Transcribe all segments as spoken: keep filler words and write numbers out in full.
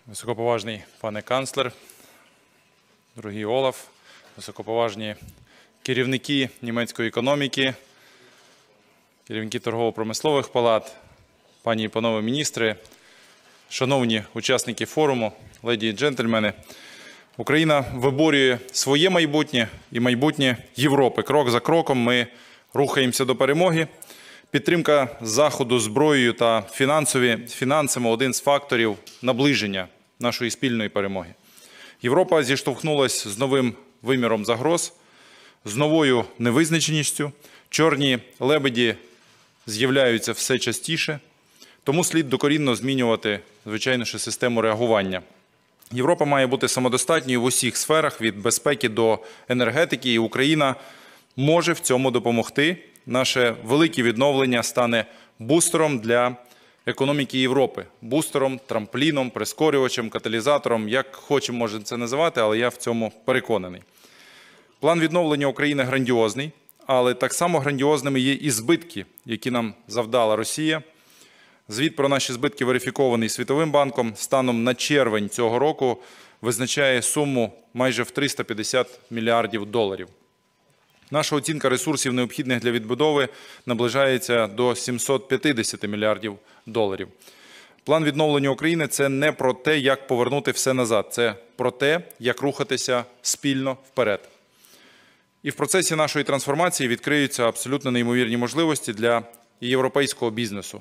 Високоповажний пане канцлер, дорогий Олаф, високоповажні керівники німецької економіки, керівники торгово-промислових палат, пані і панове міністри, шановні учасники форуму, леді і джентльмени, Україна виборює своє майбутнє і майбутнє Європи. Крок за кроком ми рухаємося до перемоги. Підтримка Заходу зброєю та фінансові, фінансами – один з факторів наближення нашої спільної перемоги. Європа зіштовхнулася з новим виміром загроз, з новою невизначеністю. Чорні лебеді з'являються все частіше, тому слід докорінно змінювати, звичайно, ще систему реагування. Європа має бути самодостатньою в усіх сферах, від безпеки до енергетики, і Україна може в цьому допомогти. Наше велике відновлення стане бустером для економіки Європи. Бустером, трампліном, прискорювачем, каталізатором, як хочемо можемо це називати, але я в цьому переконаний. План відновлення України грандіозний, але так само грандіозними є і збитки, які нам завдала Росія. Звіт про наші збитки, верифікований Світовим банком, станом на червень цього року визначає суму майже в триста п'ятдесят мільярдів доларів. Наша оцінка ресурсів, необхідних для відбудови, наближається до сімсот п'ятдесят мільярдів доларів. План відновлення України – це не про те, як повернути все назад, це про те, як рухатися спільно вперед. І в процесі нашої трансформації відкриються абсолютно неймовірні можливості для європейського бізнесу.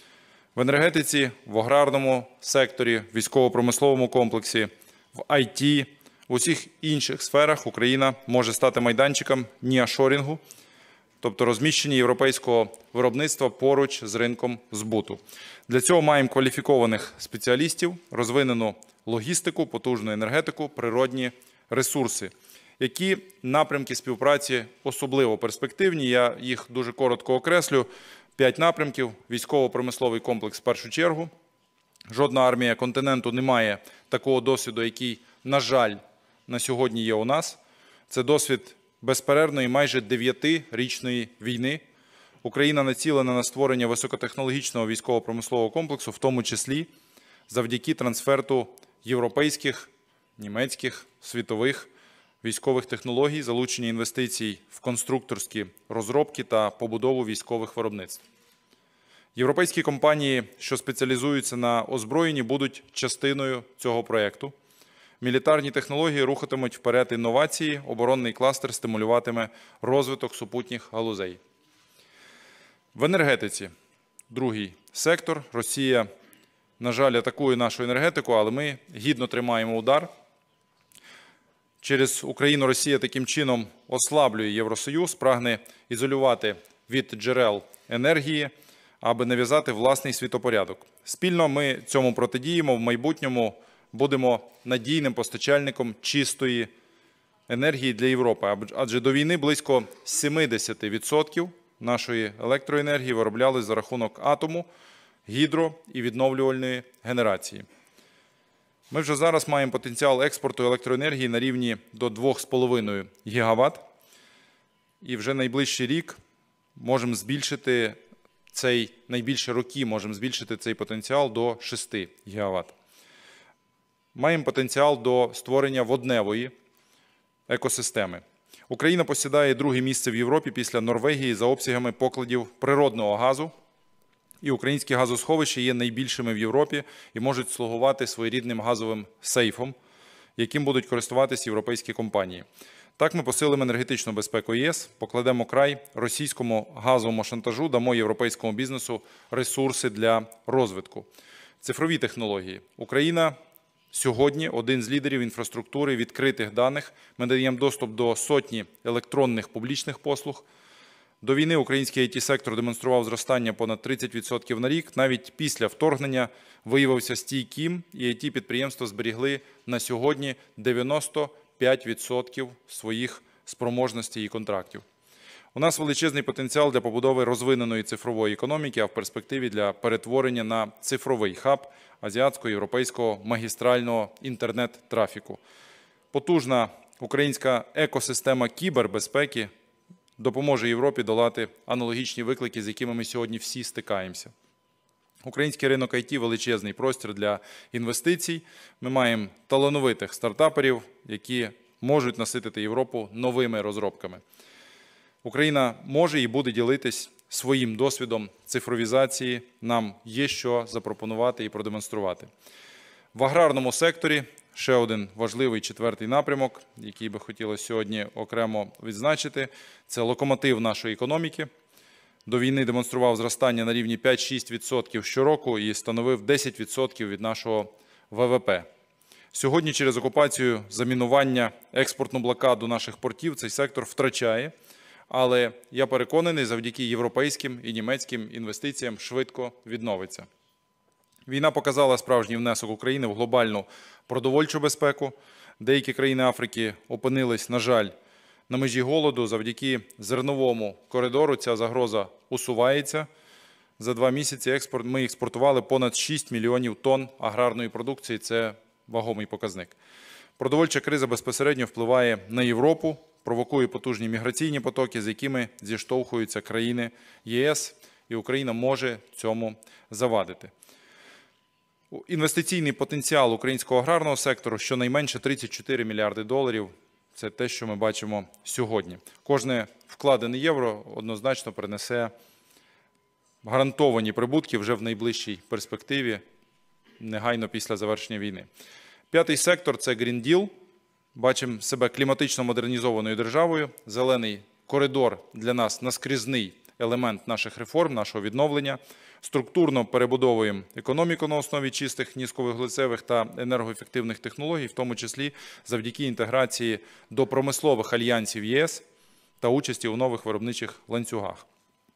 В енергетиці, в аграрному секторі, в військово-промисловому комплексі, в ай ті, в усіх інших сферах Україна може стати майданчиком ніашорінгу, тобто розміщення європейського виробництва поруч з ринком збуту. Для цього маємо кваліфікованих спеціалістів, розвинену логістику, потужну енергетику, природні ресурси. Які напрямки співпраці особливо перспективні, я їх дуже коротко окреслю. П'ять напрямків. Військово-промисловий комплекс в першу чергу. Жодна армія континенту не має такого досвіду, який, на жаль, на сьогодні є у нас. Це досвід безперервної майже дев'ятирічної війни. Україна націлена на створення високотехнологічного військово-промислового комплексу, в тому числі завдяки трансферту європейських, німецьких, світових військових технологій, залучення інвестицій в конструкторські розробки та побудову військових виробництв. Європейські компанії, що спеціалізуються на озброєнні, будуть частиною цього проєкту. Мілітарні технології рухатимуть вперед інновації, оборонний кластер стимулюватиме розвиток супутніх галузей. В енергетиці – другий сектор. Росія, на жаль, атакує нашу енергетику, але ми гідно тримаємо удар. Через Україну Росія таким чином ослаблює Євросоюз, прагне ізолювати від джерел енергії, аби нав'язати власний світопорядок. Спільно ми цьому протидіємо, в майбутньому будемо надійним постачальником чистої енергії для Європи. Адже до війни близько сімдесят відсотків нашої електроенергії вироблялись за рахунок атому, гідро- і відновлювальної генерації. Ми вже зараз маємо потенціал експорту електроенергії на рівні до двох з половиною гігават. І вже найближчий рік можемо збільшити цей, найбільше роки можемо збільшити цей потенціал до шести гігават. Маємо потенціал до створення водневої екосистеми. Україна посідає друге місце в Європі після Норвегії за обсягами покладів природного газу. І українські газосховища є найбільшими в Європі і можуть слугувати своєрідним газовим сейфом, яким будуть користуватися європейські компанії. Так ми посилимо енергетичну безпеку ЄС, покладемо край російському газовому шантажу, дамо європейському бізнесу ресурси для розвитку. Цифрові технології. Україна сьогодні один з лідерів інфраструктури відкритих даних. Ми даємо доступ до сотні електронних публічних послуг. До війни український ай ті-сектор демонстрував зростання понад тридцять відсотків на рік. Навіть після вторгнення виявився стійким, і ай ті-підприємства зберігли на сьогодні дев'яносто п'ять відсотків своїх спроможностей і контрактів. У нас величезний потенціал для побудови розвиненої цифрової економіки, а в перспективі для перетворення на цифровий хаб азіатського, європейського магістрального інтернет-трафіку. Потужна українська екосистема кібербезпеки допоможе Європі долати аналогічні виклики, з якими ми сьогодні всі стикаємося. Український ринок ай ті – величезний простір для інвестицій. Ми маємо талановитих стартаперів, які можуть наситити Європу новими розробками. Україна може і буде ділитись своїм досвідом цифровізації. Нам є що запропонувати і продемонструвати. В аграрному секторі ще один важливий четвертий напрямок, який би хотілося сьогодні окремо відзначити – це локомотив нашої економіки. До війни демонстрував зростання на рівні п'ять-шість відсотків щороку і становив десять відсотків від нашого ве ве пе. Сьогодні через окупацію, замінування, експортну блокаду наших портів цей сектор втрачає, але я переконаний, завдяки європейським і німецьким інвестиціям швидко відновиться. Війна показала справжній внесок України в глобальну продовольчу безпеку. Деякі країни Африки опинились, на жаль, на межі голоду. Завдяки зерновому коридору ця загроза усувається. За два місяці експорт, ми експортували понад шість мільйонів тонн аграрної продукції. Це вагомий показник. Продовольча криза безпосередньо впливає на Європу, провокує потужні міграційні потоки, з якими зіштовхуються країни є ес, і Україна може цьому завадити. Інвестиційний потенціал українського аграрного сектору щонайменше тридцять чотири мільярди доларів. Це те, що ми бачимо сьогодні. Кожне вкладене євро однозначно принесе гарантовані прибутки вже в найближчій перспективі, негайно після завершення війни. П'ятий сектор – це Green Deal. Бачимо себе кліматично модернізованою державою. Зелений коридор для нас – наскрізний елемент наших реформ, нашого відновлення. Структурно перебудовуємо економіку на основі чистих низьковуглецевих та енергоефективних технологій, в тому числі завдяки інтеграції до промислових альянсів є ес та участі у нових виробничих ланцюгах.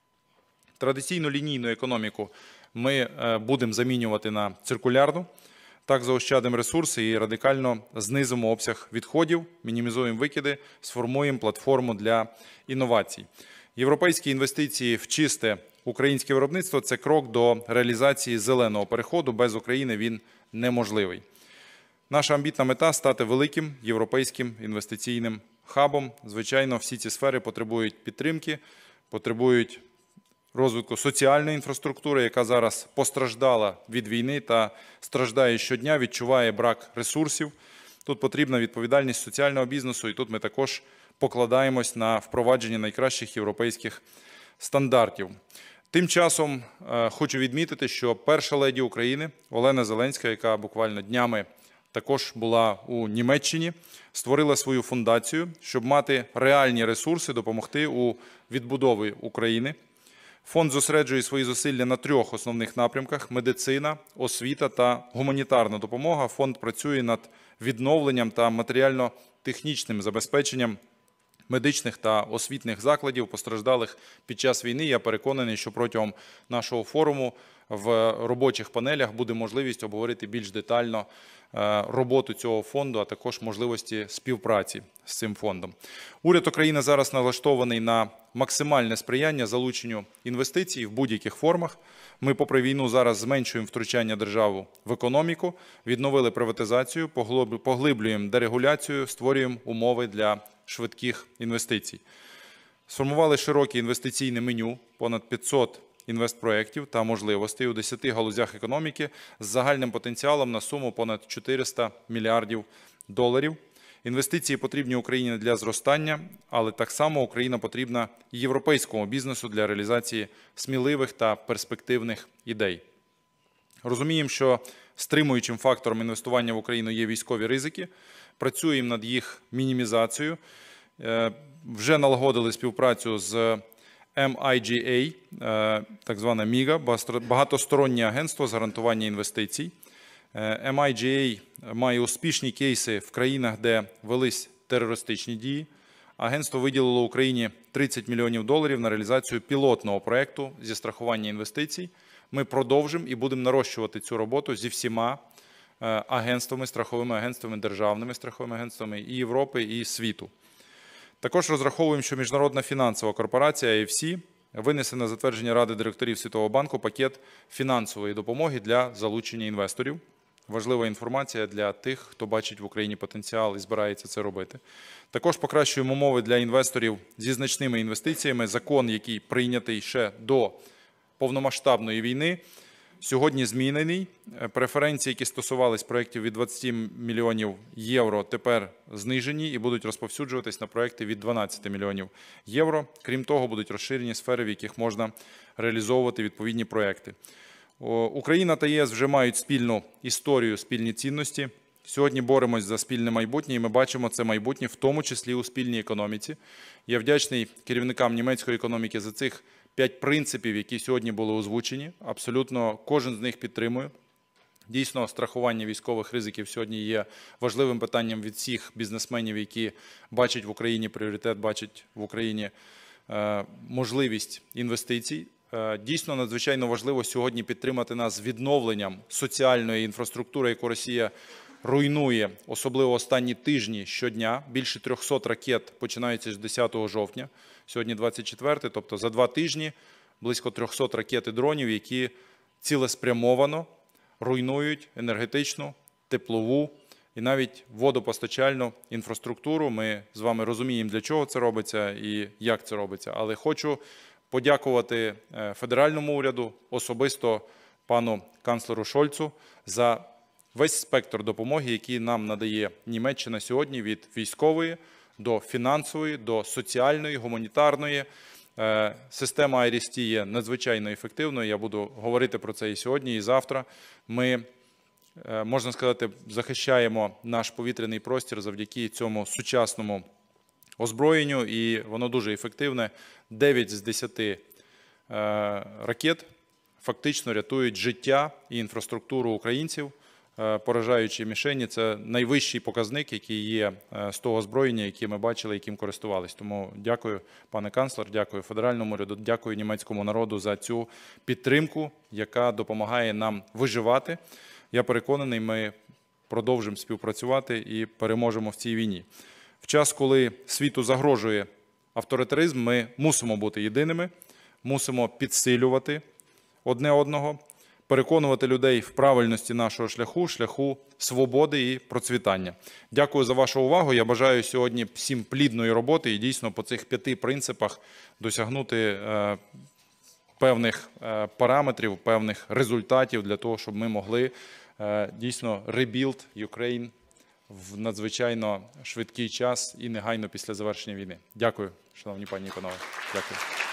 Традиційну лінійну економіку ми будемо замінювати на циркулярну. Так заощадимо ресурси і радикально знизимо обсяг відходів, мінімізуємо викиди, сформуємо платформу для інновацій. Європейські інвестиції в чисте українське виробництво – це крок до реалізації зеленого переходу. Без України він неможливий. Наша амбітна мета – стати великим європейським інвестиційним хабом. Звичайно, всі ці сфери потребують підтримки, потребують розвитку соціальної інфраструктури, яка зараз постраждала від війни та страждає щодня, відчуває брак ресурсів. Тут потрібна відповідальність соціального бізнесу, і тут ми також покладаємось на впровадження найкращих європейських стандартів. Тим часом е, хочу відмітити, що перша леді України Олена Зеленська, яка буквально днями також була у Німеччині, створила свою фундацію, щоб мати реальні ресурси, допомогти у відбудові України. Фонд зосереджує свої зусилля на трьох основних напрямках – медицина, освіта та гуманітарна допомога. Фонд працює над відновленням та матеріально-технічним забезпеченням медичних та освітних закладів, постраждалих під час війни. Я переконаний, що протягом нашого форуму в робочих панелях буде можливість обговорити більш детально роботу цього фонду, а також можливості співпраці з цим фондом. Уряд України зараз налаштований на максимальне сприяння залученню інвестицій в будь-яких формах. Ми, попри війну, зараз зменшуємо втручання держави в економіку, відновили приватизацію, поглиблюємо дерегуляцію, створюємо умови для швидких інвестицій. Сформували широке інвестиційне меню, понад п'ятсот інвестпроєктів та можливостей у десяти галузях економіки з загальним потенціалом на суму понад чотириста мільярдів доларів. Інвестиції потрібні Україні для зростання, але так само Україна потрібна європейському бізнесу для реалізації сміливих та перспективних ідей. Розуміємо, що стримуючим фактором інвестування в Україну є військові ризики. Працюємо над їх мінімізацією. Вже налагодили співпрацю з ем ай джі ей, так звана міга, багатостороннє агентство з гарантування інвестицій. ем ай джі ей має успішні кейси в країнах, де велись терористичні дії. Агентство виділило Україні тридцять мільйонів доларів на реалізацію пілотного проєкту зі страхування інвестицій. Ми продовжимо і будемо нарощувати цю роботу зі всіма агентствами, страховими агентствами, державними страховими агентствами і Європи, і світу. Також розраховуємо, що Міжнародна фінансова корпорація ай еф сі винесе на затвердження Ради директорів Світового банку пакет фінансової допомоги для залучення інвесторів. Важлива інформація для тих, хто бачить в Україні потенціал і збирається це робити. Також покращуємо умови для інвесторів зі значними інвестиціями. Закон, який прийнятий ще до повномасштабної війни, сьогодні змінений. Преференції, які стосувались проєктів від двадцяти мільйонів євро, тепер знижені і будуть розповсюджуватись на проєкти від дванадцяти мільйонів євро. Крім того, будуть розширені сфери, в яких можна реалізовувати відповідні проєкти. Україна та ЄС вже мають спільну історію, спільні цінності. Сьогодні боремось за спільне майбутнє, і ми бачимо це майбутнє, в тому числі у спільній економіці. Я вдячний керівникам німецької економіки за цих п'ять принципів, які сьогодні були озвучені. Абсолютно кожен з них підтримує. Дійсно, страхування військових ризиків сьогодні є важливим питанням від всіх бізнесменів, які бачать в Україні пріоритет, бачать в Україні е, можливість інвестицій. Е, дійсно, надзвичайно важливо сьогодні підтримати нас з відновленням соціальної інфраструктури, яку Росія руйнує, особливо останні тижні щодня. Більше трьохсот ракет починаються з десятого жовтня. Сьогодні двадцять четверте, тобто за два тижні близько трьохсот ракет і дронів, які цілеспрямовано руйнують енергетичну, теплову і навіть водопостачальну інфраструктуру. Ми з вами розуміємо, для чого це робиться і як це робиться. Але хочу подякувати федеральному уряду, особисто пану канцлеру Шольцу за весь спектр допомоги, який нам надає Німеччина сьогодні, від військової до фінансової, до соціальної, гуманітарної. Система ай ар ес ті є надзвичайно ефективною. Я буду говорити про це і сьогодні, і завтра. Ми, можна сказати, захищаємо наш повітряний простір завдяки цьому сучасному озброєнню, і воно дуже ефективне. дев'ять з десяти ракет фактично рятують життя і інфраструктуру українців. Поражаючі мішені – це найвищий показник, який є з того озброєння, яке ми бачили, яким користувались. Тому дякую, пане канцлер, дякую федеральному уряду, дякую німецькому народу за цю підтримку, яка допомагає нам виживати. Я переконаний, ми продовжимо співпрацювати і переможемо в цій війні. В час, коли світу загрожує авторитаризм, ми мусимо бути єдиними, мусимо підсилювати одне одного, переконувати людей в правильності нашого шляху, шляху свободи і процвітання. Дякую за вашу увагу. Я бажаю сьогодні всім плідної роботи і дійсно по цих п'яти принципах досягнути е, певних е, параметрів, певних результатів для того, щоб ми могли е, дійсно rebuild Ukraine в надзвичайно швидкий час і негайно після завершення війни. Дякую, шановні пані і панове. Дякую.